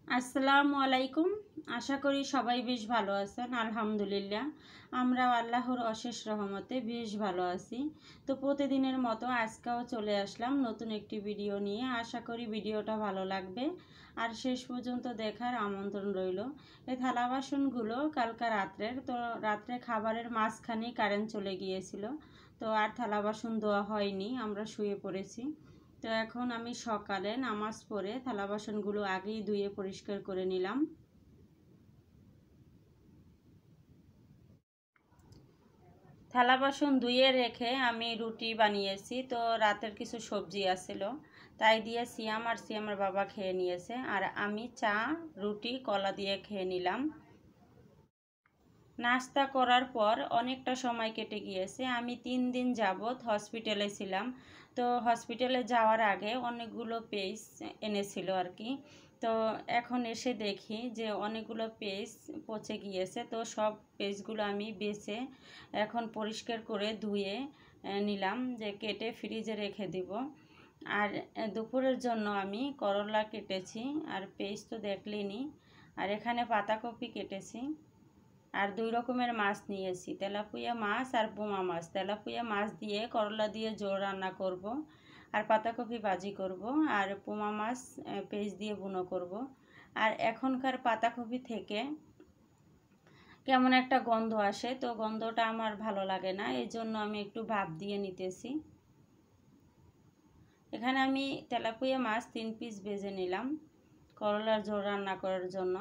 আসসালামু আলাইকুম। আশা করি সবাই বেশ ভালো আছেন। আলহামদুলিল্লাহ আমরাও আল্লাহর অশেষ রহমতে বেশ ভালো আছি। তো প্রতিদিনের মতো আজকেও চলে আসলাম নতুন একটি ভিডিও নিয়ে। আশা করি ভিডিওটা ভালো লাগবে আর শেষ পর্যন্ত দেখার আমন্ত্রণ রইল। এই থালা বাসনগুলো কালকে রাত্রের, তো রাত্রে খাবারের মাঝখানে কারেন্ট চলে গিয়েছিল, তো আর থালা বাসন ধোয়া হয়নি, আমরা শুয়ে পড়েছি। তো এখন আমি সকালে নামাজ পড়ে থালা বাসনগুলো আগেই ধুয়ে পরিষ্কার করে নিলাম। থালা বাসন ধুয়ে রেখে আমি রুটি বানিয়েছি। তো রাতের কিছু সবজি আছিল, তাই দিয়ে সিয়াম আর সিয়ামের বাবা খেয়ে নিয়েছে, আর আমি চা, রুটি, কলা দিয়ে খেয়ে নিলাম। নাস্তা করার পর অনেকটা সময় কেটে গিয়েছে। আমি 3 দিন যাবৎ হসপিটালে ছিলাম। তো হসপিটালে যাওয়ার আগে অনেকগুলো পেজ এনেছিল আর কি। তো এখন এসে দেখি যে অনেকগুলো পেজ পচে গিয়েছে। তো সব পেজগুলো আমি বেছে এখন পরিষ্কার করে ধুয়ে নিলাম, যে কেটে ফ্রিজে রেখে দিব। আর দুপুরের জন্য আমি করলা কেটেছি, আর পেজ তো দেখলেনি। আর এখানে পাতাকপি কেটেছি, আর 2 রকমের মাছ নিয়েছি, তেলাপুয়া মাছ আর পোমা মাছ। তেলাপুয়া মাছ দিয়ে করলা দিয়ে ঝোল রান্না করব, আর পাতাকপি ভাজি করব, আর পোমা মাছ পেঁয়াজ দিয়ে বুনো করব। আর এখনকার পাতাকপি থেকে কেমন একটা গন্ধ আসে, তো গন্ধটা আমার ভালো লাগে না, এই জন্য আমি একটু ভাপ দিয়ে নিতেছি। এখানে আমি তেলাপুয়া মাছ 3 পিস ভেজে নিলাম করলার ঝোল রান্না করার জন্য।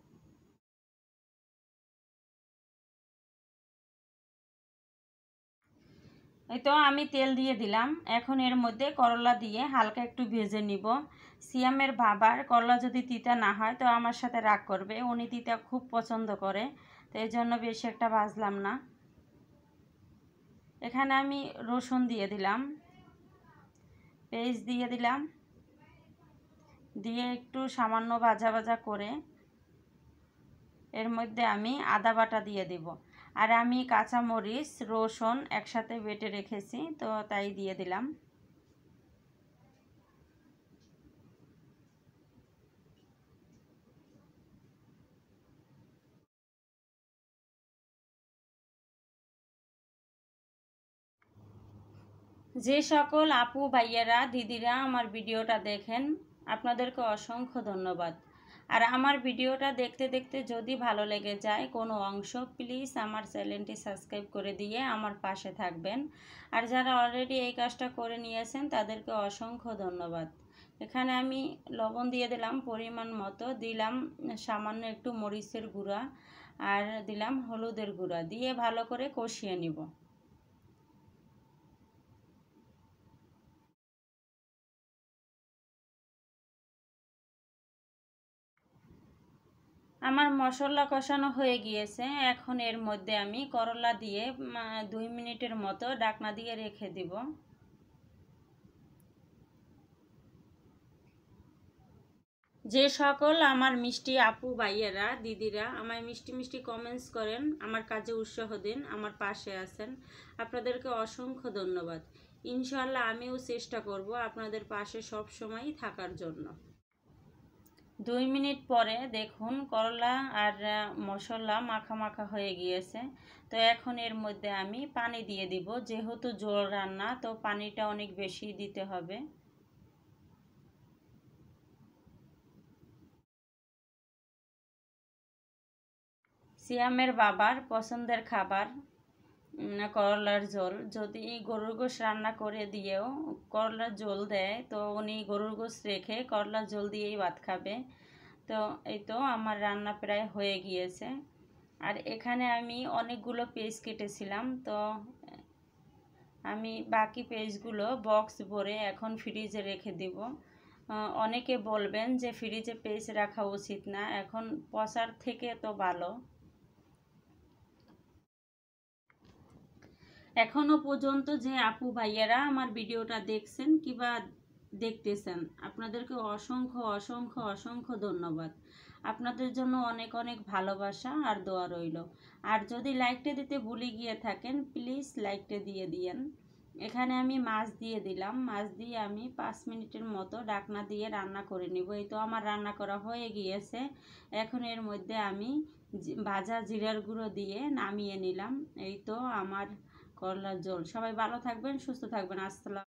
এই তো আমি তেল দিয়ে দিলাম। এখন এর মধ্যে করলা দিয়ে হালকা একটু ভেজে নিব। সিয়ামের বাবার করলা যদি তিতা না হয় তো আমার সাথে রাগ করবে, উনি তিতা খুব পছন্দ করে, তো এই জন্য বেশি একটা ভাজলাম না। এখানে আমি রসুন দিয়ে দিলাম, পেঁয়াজ দিয়ে দিলাম, দিয়ে একটু সামান্য ভাজা ভাজা করে এর মধ্যে আমি আদা বাটা দিয়ে দিব। আর আমি কাঁচামরিচ, রসুন একসাথে বেটে রেখেছি, তো তাই দিয়ে দিলাম। যে সকল আপু ভাইয়ারা দিদিরা আমার ভিডিওটা দেখেন, আপনাদেরকে অসংখ্য ধন্যবাদ। আর আমার ভিডিওটা দেখতে দেখতে যদি ভালো লেগে যায় কোনো অংশ, প্লিজ আমার চ্যানেলটি সাবস্ক্রাইব করে দিয়ে আমার পাশে থাকবেন। আর যারা অলরেডি এই কাজটা করে নিয়েছেন তাদেরকে অসংখ্য ধন্যবাদ। এখানে আমি লবণ দিয়ে দিলাম পরিমাণ মতো, দিলাম সামান্য একটু মরিচের গুঁড়া, আর দিলাম হলুদের গুঁড়া, দিয়ে ভালো করে কষিয়ে নিব। আমার মশলা কষানো হয়ে গিয়েছে। এখন এর মধ্যে আমি করলা দিয়ে 2 মিনিটের মতো ঢাকনা দিয়ে রেখে দিব। যে সকল আমার মিষ্টি আপু ভাইয়েরা দিদিরা আমায় মিষ্টি মিষ্টি কমেন্টস করেন, আমার কাজে উৎসাহ দিন, আমার পাশে আছেন, আপনাদেরকে অসংখ্য ধন্যবাদ। ইনশাআল্লাহ আমিও চেষ্টা করব আপনাদের পাশে সব সময়ই থাকার জন্য। 2 মিনিট পরে দেখুন করলা আর মশলা মাখা মাখা হয়ে গিয়েছে। তো এখন এর মধ্যে আমি পানি দিয়ে দিব, যেহেতু ঝোল রান্না তো পানিটা অনেক বেশি দিতে হবে। সিয়ামের বাবার পছন্দের খাবার করলার ঝোল। যদি গরুর গোশ রান্না করে দিয়েও করলার ঝোল দেয় তো উনি গরুর গোশ রেখে করলার ঝোল দিয়েই ভাত খাবে। তো এই তো আমার রান্না প্রায় হয়ে গিয়েছে। আর এখানে আমি অনেকগুলো পেজ কেটেছিলাম, তো আমি বাকি পেজগুলো বক্স ভরে এখন ফ্রিজে রেখে দিব। অনেকে বলবেন যে ফ্রিজে পেজ রাখা উচিত না, এখন পচার থেকে তো ভালো। এখনো পর্যন্ত যে আপু ভাইয়ারা আমার ভিডিওটা দেখছেন কিংবা দেখতেছেন, আপনাদেরকে অসংখ্য অসংখ্য অসংখ্য ধন্যবাদ। আপনাদের জন্য অনেক অনেক ভালোবাসা আর দোয়া রইল। আর যদি লাইকটা দিতে ভুলে গিয়ে থাকেন প্লিজ লাইকটা দিয়ে দিয়েন। এখানে আমি মাছ দিয়ে দিলাম, মাছ দিয়ে আমি 5 মিনিটের মতো ঢাকনা দিয়ে রান্না করে নিব। এই তো আমার রান্না করা হয়ে গিয়েছে। এখন এর মধ্যে আমি ভাজা জিরার গুঁড়ো দিয়ে নামিয়ে নিলাম। এই তো আমার করলার ঝোল। সবাই ভালো থাকবেন, সুস্থ থাকবেন। আসসালাম।